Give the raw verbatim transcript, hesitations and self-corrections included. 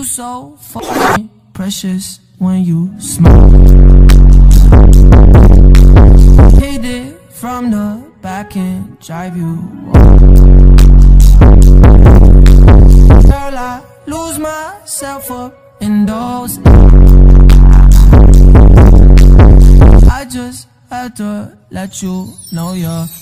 You so fucking precious when you smile. Hit it from the back and drive you wild. Girl, I lose myself up in those. I just had to let you know you're